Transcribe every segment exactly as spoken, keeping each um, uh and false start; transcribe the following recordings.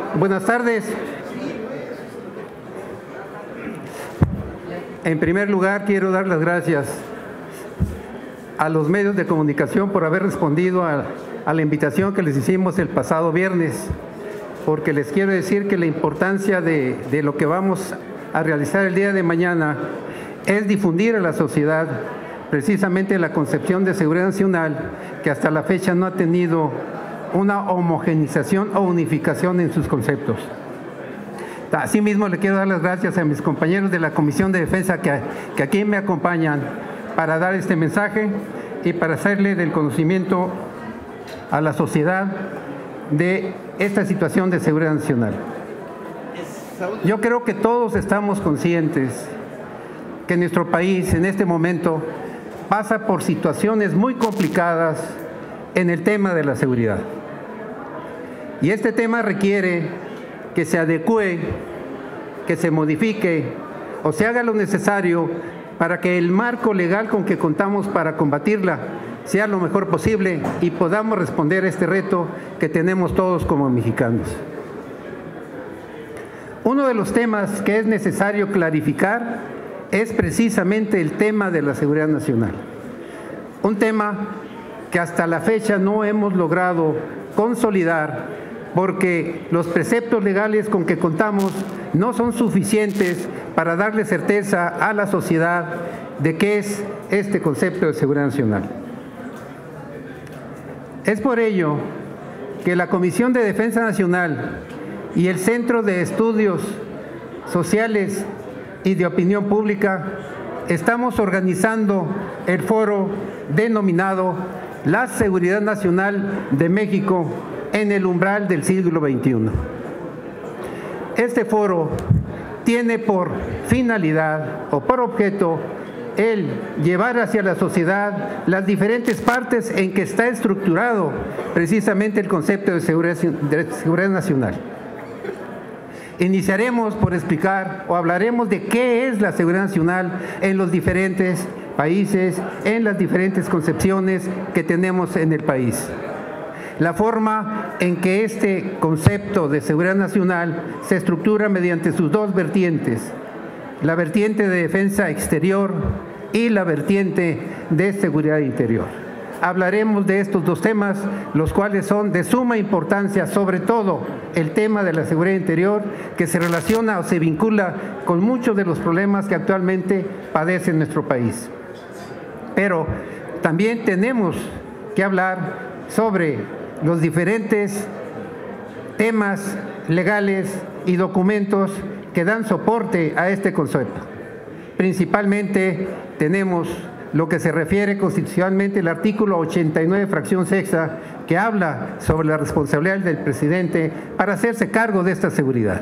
Buenas tardes. En primer lugar, quiero dar las gracias a los medios de comunicación por haber respondido a, a la invitación que les hicimos el pasado viernes, porque les quiero decir que la importancia de, de lo que vamos a realizar el día de mañana es difundir a la sociedad precisamente la concepción de seguridad nacional, que hasta la fecha no ha tenido una homogenización o unificación en sus conceptos. Asimismo, le quiero dar las gracias a mis compañeros de la Comisión de Defensa que, que aquí me acompañan para dar este mensaje y para hacerle del conocimiento a la sociedad de esta situación de seguridad nacional. Yo creo que todos estamos conscientes que nuestro país en este momento pasa por situaciones muy complicadas en el tema de la seguridad. Y este tema requiere que se adecue, que se modifique o se haga lo necesario para que el marco legal con que contamos para combatirla sea lo mejor posible y podamos responder a este reto que tenemos todos como mexicanos. Uno de los temas que es necesario clarificar es precisamente el tema de la seguridad nacional. Un tema que hasta la fecha no hemos logrado consolidar porque los preceptos legales con que contamos no son suficientes para darle certeza a la sociedad de qué es este concepto de seguridad nacional. Es por ello que la Comisión de Defensa Nacional y el Centro de Estudios Sociales y de Opinión Pública estamos organizando el foro denominado La Seguridad Nacional de México en el umbral del siglo veintiuno. Este foro tiene por finalidad o por objeto el llevar hacia la sociedad las diferentes partes en que está estructurado precisamente el concepto de seguridad, de seguridad nacional. Iniciaremos por explicar o hablaremos de qué es la seguridad nacional en los diferentes países, en las diferentes concepciones que tenemos en el país. La forma en que este concepto de seguridad nacional se estructura mediante sus dos vertientes, la vertiente de defensa exterior y la vertiente de seguridad interior. Hablaremos de estos dos temas, los cuales son de suma importancia, sobre todo el tema de la seguridad interior, que se relaciona o se vincula con muchos de los problemas que actualmente padece nuestro país. Pero también tenemos que hablar sobre los diferentes temas legales y documentos que dan soporte a este concepto. Principalmente tenemos lo que se refiere constitucionalmente el artículo ochenta y nueve, fracción sexta, que habla sobre la responsabilidad del presidente para hacerse cargo de esta seguridad.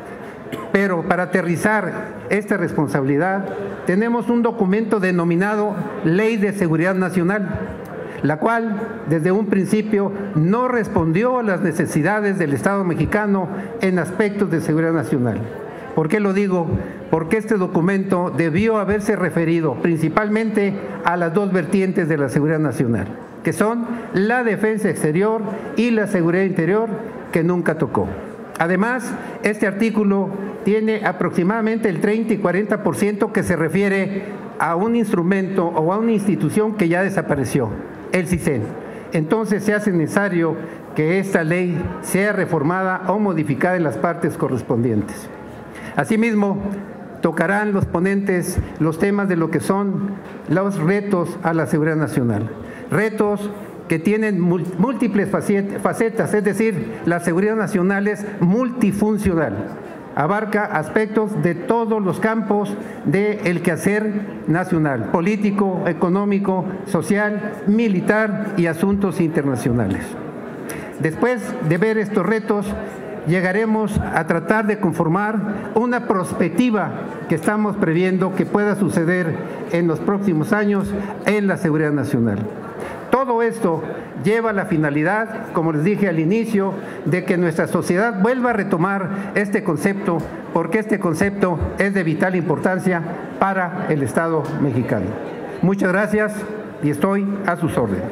Pero para aterrizar esta responsabilidad tenemos un documento denominado Ley de Seguridad Nacional, la cual desde un principio no respondió a las necesidades del Estado mexicano en aspectos de seguridad nacional. ¿Por qué lo digo? Porque este documento debió haberse referido principalmente a las dos vertientes de la seguridad nacional, que son la defensa exterior y la seguridad interior, que nunca tocó. Además, este artículo tiene aproximadamente el treinta y cuarenta por ciento que se refiere a un instrumento o a una institución que ya desapareció, el CISEN. Entonces se hace necesario que esta ley sea reformada o modificada en las partes correspondientes. Asimismo, tocarán los ponentes los temas de lo que son los retos a la seguridad nacional. Retos que tienen múltiples facetas, es decir, la seguridad nacional es multifuncional. Abarca aspectos de todos los campos del quehacer nacional, político, económico, social, militar y asuntos internacionales. Después de ver estos retos, llegaremos a tratar de conformar una perspectiva que estamos previendo que pueda suceder en los próximos años en la seguridad nacional. Todo esto lleva a la finalidad, como les dije al inicio, de que nuestra sociedad vuelva a retomar este concepto, porque este concepto es de vital importancia para el Estado mexicano. Muchas gracias y estoy a sus órdenes.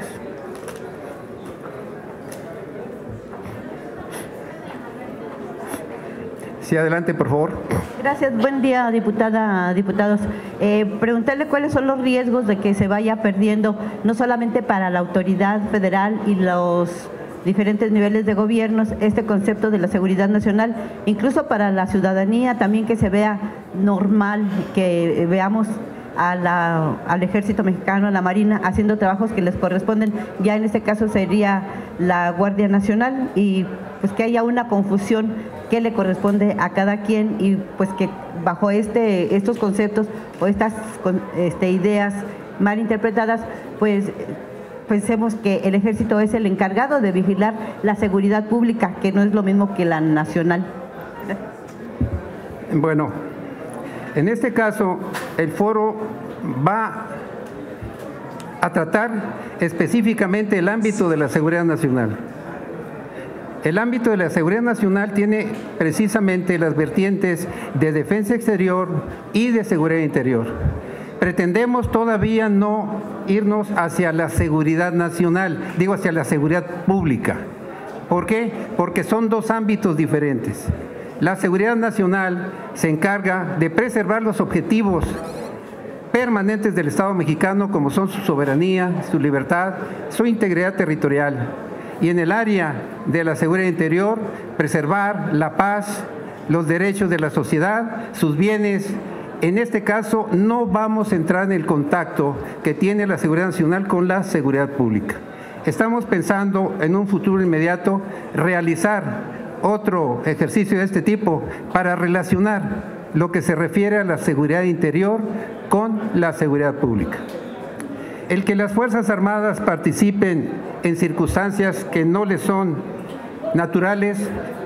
Sí, adelante, por favor. Gracias. Buen día, diputada, diputados. Eh, preguntarle cuáles son los riesgos de que se vaya perdiendo, no solamente para la autoridad federal y los diferentes niveles de gobiernos, este concepto de la seguridad nacional, incluso para la ciudadanía también, que se vea normal, que veamos a la, al Ejército Mexicano, a la Marina, haciendo trabajos que les corresponden, ya en este caso sería la Guardia Nacional, y pues que haya una confusión que le corresponde a cada quien, y pues que bajo este, estos conceptos o estas este, ideas mal interpretadas, pues pensemos que el Ejército es el encargado de vigilar la seguridad pública, que no es lo mismo que la nacional. Bueno, en este caso el foro va a tratar específicamente el ámbito de la seguridad nacional. El ámbito de la seguridad nacional tiene precisamente las vertientes de defensa exterior y de seguridad interior. Pretendemos todavía no irnos hacia la seguridad nacional, digo hacia la seguridad pública. ¿Por qué? Porque son dos ámbitos diferentes. La seguridad nacional se encarga de preservar los objetivos permanentes del Estado mexicano, como son su soberanía, su libertad, su integridad territorial. Y en el área de la seguridad interior, preservar la paz, los derechos de la sociedad, sus bienes. En este caso no vamos a entrar en el contacto que tiene la seguridad nacional con la seguridad pública. Estamos pensando en un futuro inmediato realizar otro ejercicio de este tipo para relacionar lo que se refiere a la seguridad interior con la seguridad pública. El que las Fuerzas Armadas participen en circunstancias que no les son naturales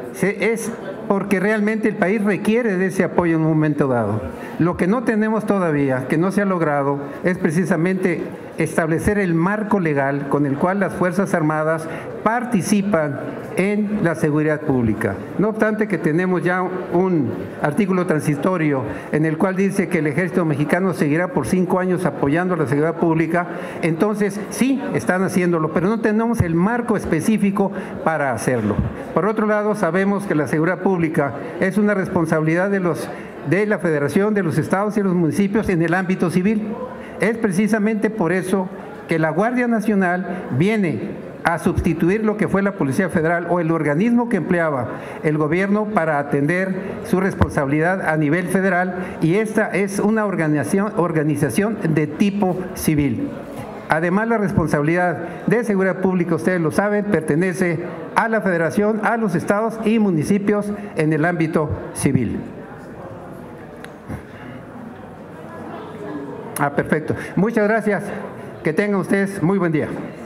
es porque realmente el país requiere de ese apoyo en un momento dado. Lo que no tenemos todavía, que no se ha logrado, es precisamente establecer el marco legal con el cual las Fuerzas Armadas participan en la seguridad pública. No obstante que tenemos ya un artículo transitorio en el cual dice que el Ejército Mexicano seguirá por cinco años apoyando la seguridad pública, entonces sí, están haciéndolo, pero no tenemos el marco específico para hacerlo. Por otro lado, sabemos que la seguridad pública es una responsabilidad de los de la Federación, de los estados y los municipios en el ámbito civil. Es precisamente por eso que la Guardia Nacional viene a sustituir lo que fue la Policía Federal o el organismo que empleaba el gobierno para atender su responsabilidad a nivel federal, y esta es una organización, organización de tipo civil. Además, la responsabilidad de seguridad pública, ustedes lo saben, pertenece a la Federación, a los estados y municipios en el ámbito civil. Ah, perfecto. Muchas gracias. Que tengan ustedes muy buen día.